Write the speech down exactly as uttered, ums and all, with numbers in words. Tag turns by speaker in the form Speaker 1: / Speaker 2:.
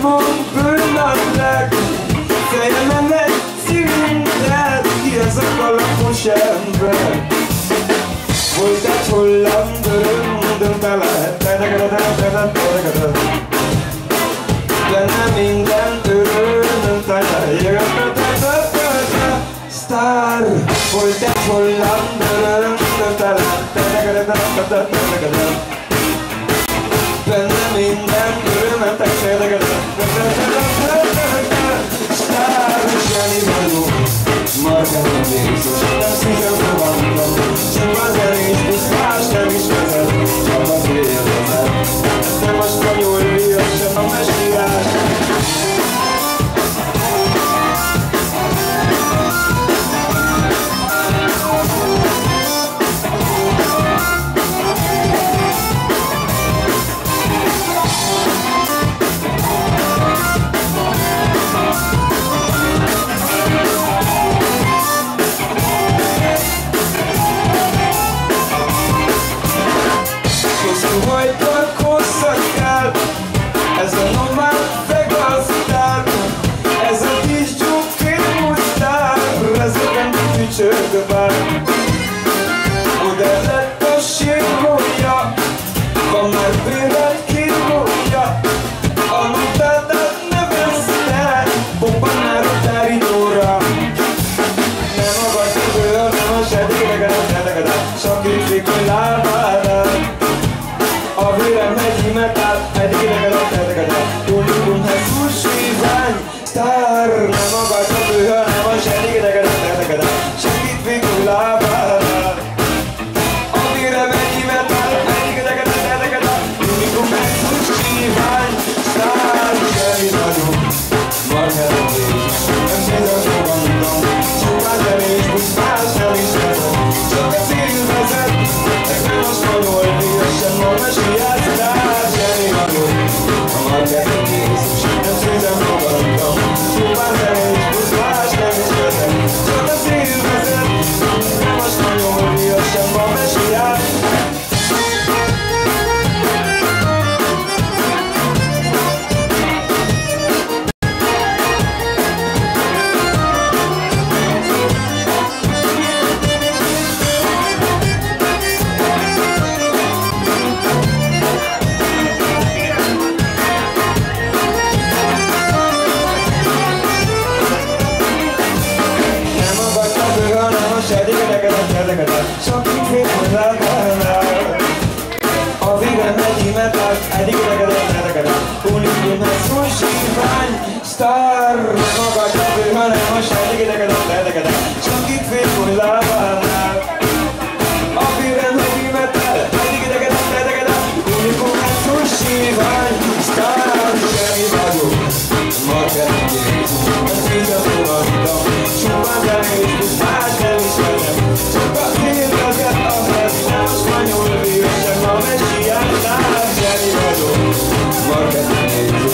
Speaker 1: szívom bőnöttek, fejemen egy cilindet, ki ez a kalapos ember? Volt egy holland döröm, döntele, benne minden öröm, sztár. Volt egy holland döröm, döntele, benne minden öröm, sztár. Zseni vagyok, marketing végzős, nem szívem fogadtam, csak az elég plusz más nem is vezet, csak az érdemet. Ez nem a spanyol viasz, sem a messiás. Ez a normál fegasztál, ez a kis csukké musztál, rezegen tücsög a bár. Oda lett a sírgója, van már bőven kirgója, a mutátát nevezte, Bombanár a Dárinóra. Nem agad a bőr, nem a sedégeget, csak így fikony lábára. A vérem megy imetál, eddig idegedet, tetegedet, Tullikum Jesus vízány, sztár. Nem agad a bőr, nem a sedégeget, tetegedet, segít fikony lábára. A vérem megy imetál, eddig idegedet, tetegedet, Tullikum Jesus vízány, sztár. Zseni vagyok, marketing végzős, nem szívem fogadtam, csupán zsenés, busz más nem is vezet, csak a cél vezet. Ez nem a spanyol viasz, sem a messiás. Sztár. Zseni vagyok, a marketing végzős, nem szívem fogadtam, csupán zsenés, busz más nem is vezet, csak a cél vezet. Ez nem a spanyol viasz, sem a messiás. Csak így fél lábánál. A vérem megy imetál, eddig idegedet, tetegedet, Tullikum Jesus vízány, sztár. Nem agad a bőr, hanem a eddig idegedet, tetegedet, csak így fél lábánál. A vérem megy imetál, eddig idegedet, tetegedet, Tullikum Jesus vízány, sztár. Zseni vagyok, marketing végzős, nem szívem fogadtam, csupán zsenés, plusz más nem is vezet, csak a cél vezet. Ez nem a spanyol viasz, sem a messiás. Zseni vagyok, marketing végzős,